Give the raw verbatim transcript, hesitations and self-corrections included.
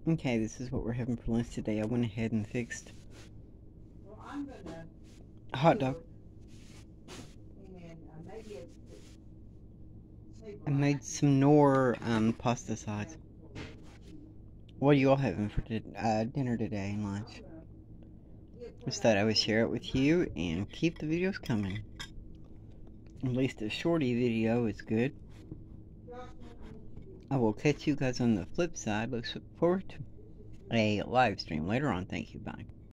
Okay, this is what we're having for lunch today. I went ahead and fixed Well, I'm gonna a hot dog. and uh, maybe it's I made some Knorr um, pasta sauce. What are you all having for uh, dinner today and lunch? Just thought I would share it with you and keep the videos coming. At least a shorty video is good. I will catch you guys on the flip side. Look forward to a live stream later on. Thank you. Bye.